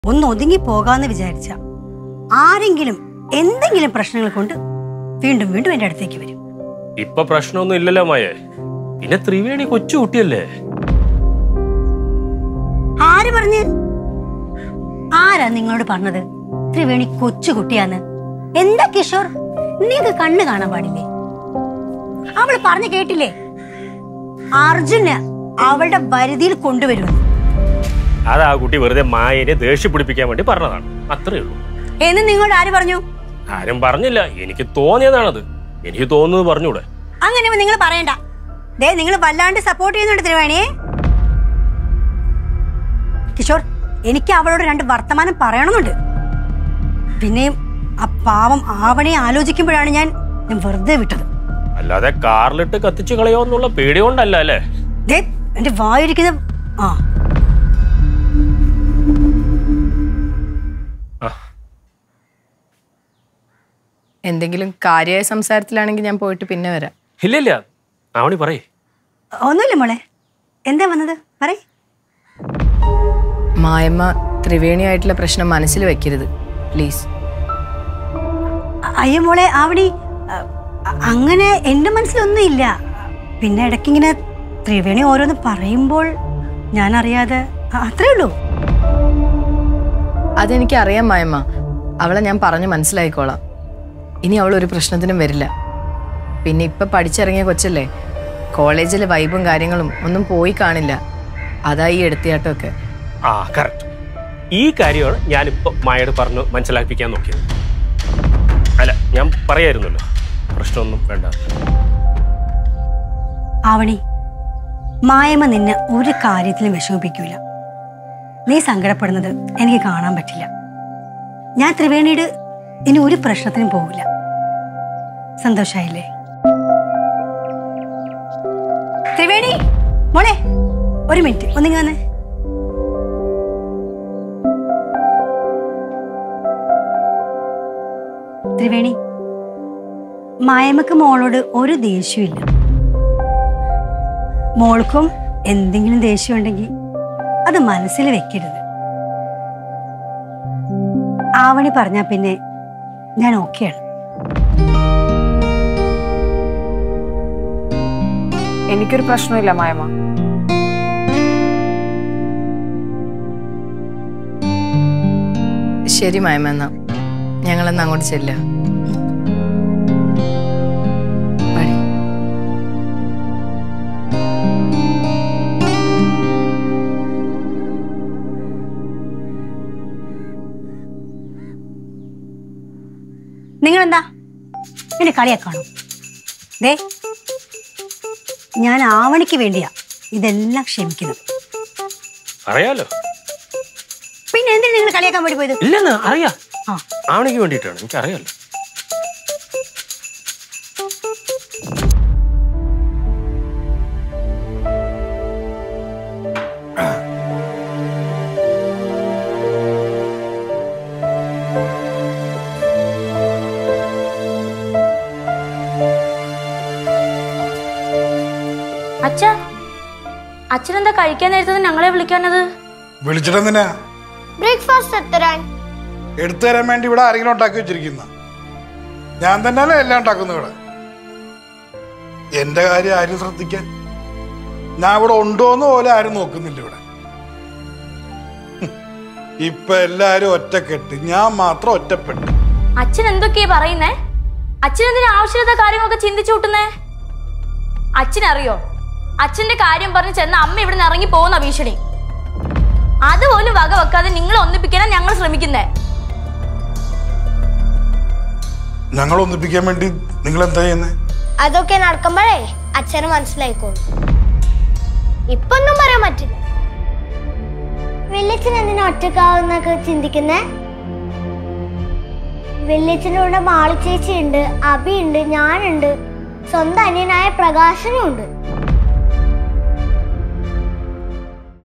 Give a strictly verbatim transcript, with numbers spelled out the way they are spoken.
ഒന്ന് ഒതുങ്ങി പോകാന്ന് വിചാരിച്ച ആരെങ്കിലും എന്തെങ്കിലും പ്രശ്നങ്ങൾ കൊണ്ട് വീണ്ടും വീണ്ടും എന്റെ അടുത്തേക്ക് വരും. ഇപ്പൊ പ്രശ്നമൊന്നും ഇല്ലല്ലോ മായേ. പിന്നെ ത്രിവേണി കൊച്ചു കുട്ടിയല്ലേ. ആര് പറഞ്ഞ്? ആരാ നിങ്ങളോട് പറഞ്ഞത് ത്രിവേണി കൊച്ചു കുട്ടിയാന്ന്? എന്താ കിഷോർ, നിങ്ങൾക്ക് കണ്ണ് കാണാൻ പാടില്ലേ? അവള് പറഞ്ഞു കേട്ടില്ലേ, അർജുന് അവളുടെ വരുതിയിൽ കൊണ്ടുവരുമെന്ന്. അത് ആ കുട്ടി വെറുതെ മായനെ ദേഷ്യം പിടിപ്പിക്കാൻ വേണ്ടി പറഞ്ഞതാണ്, അത്രേ ഉള്ളൂ. എന്ന് നിങ്ങളോട് ആര് പറഞ്ഞു? ആരും പറഞ്ഞില്ല, എനിക്ക് തോന്നിയതാണത്. എനിക്ക് തോന്നുന്നത് പറഞ്ഞൂടെ? അങ്ങനെ നിങ്ങൾ പറയണ്ട. ദേ നിങ്ങൾ വല്ലാണ്ട് സപ്പോർട്ട് ചെയ്യുന്നുണ്ട് ത്രിവേണിയെ. കിഷോർ, എനിക്ക് അവളോട് രണ്ട് വർത്തമാനം പറയണമെന്നുണ്ട്. പിന്നെയും ആ പാവം ആവണയെ ആലോചിക്കുമ്പോഴാണ് ഞാൻ ഞാൻ വെറുതെ വിട്ടത്. അല്ലാതെ കാറിലിട്ട് കത്തിച്ചു കളയോന്നുള്ള പേടി കൊണ്ടല്ല അല്ലേ? ദേ എന്റെ വായിരിക്കുന്ന ആ എന്തെങ്കിലും കാര്യമായ സംസാരത്തിലാണെങ്കിൽ ഞാൻ പോയിട്ട് പിന്നെ വരാം. ഇല്ല ഇല്ല, ആവണി പറയേ. ഒന്നുമില്ല മോളെ, എന്താ വന്നത് പറയ്. മായമ്മ ത്രിവേണിയായിട്ടുള്ള പ്രശ്നം മനസ്സിൽ വെക്കരുത് പ്ലീസ്. അയ്യോ മോളെ ആവണി, അങ്ങനെ എന്റെ മനസ്സിലൊന്നും ഇല്ല. പിന്നെ ഇടയ്ക്കിങ്ങനെ ത്രിവേണി ഓരോന്ന് പറയുമ്പോൾ ഞാൻ അറിയാതെ, അത്രേ ഉള്ളൂ. അതെനിക്ക് അറിയാം മായമ്മ, അവളെ ഞാൻ പറഞ്ഞു മനസ്സിലായിക്കോളാം. ഇനി അവൾ ഒരു പ്രശ്നത്തിനും വരില്ല. പിന്നെ ഇപ്പൊ പഠിച്ചിറങ്ങിയ കൊച്ചല്ലേ, കോളേജിലെ വൈബും കാര്യങ്ങളും ഒന്നും പോയി കാണില്ല. അതാ ഈ എടുത്തിയാട്ടമൊക്കെ. ആ കറക്റ്റ്, ഈ കാര്യമാണ് ഞാനിപ്പോ മായോട് പറഞ്ഞു മനസ്സിലാക്കിക്കാൻ നോക്കിയത്. അല്ല, ഞാൻ പറയായിരുന്നല്ലോ, പ്രശ്നമൊന്നും വേണ്ട. ആവണി, മായമ്മ നിന്നെ ഒരു കാര്യത്തിലും വിഷമിപ്പിക്കൂല. നീ സങ്കടപ്പെടുന്നത് എനിക്ക് കാണാൻ പറ്റില്ല. ഞാൻ ത്രിവേണിയുടെ ഇനി ഒരു പ്രശ്നത്തിനും പോകില്ല. സന്തോഷായില്ലേ? ത്രിവേണി മോളെ, ഒരു മിനിറ്റ് ഒന്നിങ്ങ വന്നേ. ത്രിവേണി, മായമ്മക്ക് മോളോട് ഒരു ദേഷ്യമില്ല. മോൾക്കും എന്തെങ്കിലും ദേഷ്യം ഉണ്ടെങ്കിൽ അത് മനസ്സിൽ വെക്കരുത്. ആവണി പറഞ്ഞാ പിന്നെ ഞാൻ ഓക്കെയാണ്. എനിക്കൊരു പ്രശ്നമില്ല മായമ്മ. ശരി മായമ്മ, എന്നാ ഞങ്ങളെന്നാ അങ്ങോട്ട് ചെല്ല. നിങ്ങളെന്താ എന്നെ കളിയാക്കാണോ? ദേ, ഞാൻ ആവണിക്ക് വേണ്ടിയാ ഇതെല്ലാം ക്ഷമിക്കുന്നത്. അറിയാലോ. പിന്നെ എന്തിനാ നിങ്ങൾ കളിയാക്കാൻ വേണ്ടി പോയത്? ഇല്ലെന്ന് അറിയാം, ആവണിക്ക് വേണ്ടിയിട്ടാണ്, എനിക്ക് അറിയാലോ. അച്ഛാ, അച്ഛനെന്താ കഴിക്കാൻ നേരത്തത് ഞങ്ങളെ വിളിക്കാനത്? വിളിച്ചിട്ടെന്തിനാ? ബ്രേക്ക്ഫാസ്റ്റ് എത്തരാൻ. എടുത്തു തരാൻ വേണ്ടി ഇവിടെ ആരെങ്കിലും ഉണ്ടാക്കി വെച്ചിരിക്കുന്ന? ഞാൻ തന്നെയല്ലേ എല്ലാം ഉണ്ടാക്കുന്നു ഇവിടെ. എന്റെ കാര്യം ആരും ശ്രദ്ധിക്കാൻ? ഞാൻ ഇവിടെ ഉണ്ടോന്ന് പോലെ ആരും നോക്കുന്നില്ല ഇവിടെ. ഇപ്പൊ എല്ലാരും ഒറ്റക്കെട്ട്, ഞാൻ മാത്രം ഒറ്റപ്പെട്ടു. അച്ഛൻ എന്തൊക്കെയാ പറയുന്നേ? അച്ഛൻ എന്തിനാ ആവശ്യമില്ലാത്ത കാര്യങ്ങളൊക്കെ ചിന്തിച്ചു കൂട്ടുന്നേ? അച്ഛനറിയോ, അച്ഛന്റെ കാര്യം പറഞ്ഞ് ചെന്ന അമ്മ ഇവിടെ നിന്ന് ഇറങ്ങി പോകുന്ന ഭീഷണി. അതുപോലും വക വെക്കാതെ നിങ്ങളെ ഒന്നിപ്പിക്കാനാ ഞങ്ങൾ ശ്രമിക്കുന്നേ. ഞങ്ങൾ ഒന്നിപ്പിക്കാൻ വേണ്ടി നിങ്ങൾ എന്താ ചെയ്യുന്നേ? അതൊക്കെ നടക്കുമ്പോഴേ അച്ഛന് മനസ്സിലായിക്കോളൂ. ഇപ്പൊന്നും പറയാൻ പറ്റില്ല. വെള്ളിച്ചൻ എന്തിനാ ഒറ്റക്കാവുന്നൊക്കെ ചിന്തിക്കുന്നേ? വെള്ളിച്ചൻ്റെ കൂടെ മാളി ചേച്ചി ഉണ്ട്, അബി ഉണ്ട്, ഞാനുണ്ട്, സ്വന്തം അനിയനായ പ്രകാശനും ഉണ്ട്.